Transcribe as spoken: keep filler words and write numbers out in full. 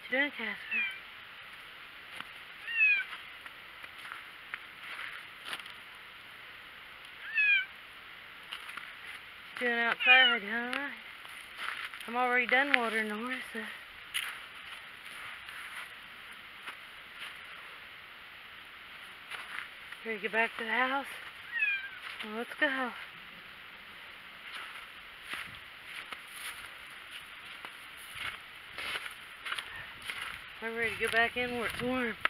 you doing, Casper? Doing outside, huh? I'm already done watering the horse, so. Ready to get back to the house? Well, let's go. I'm ready to go back in where it's warm.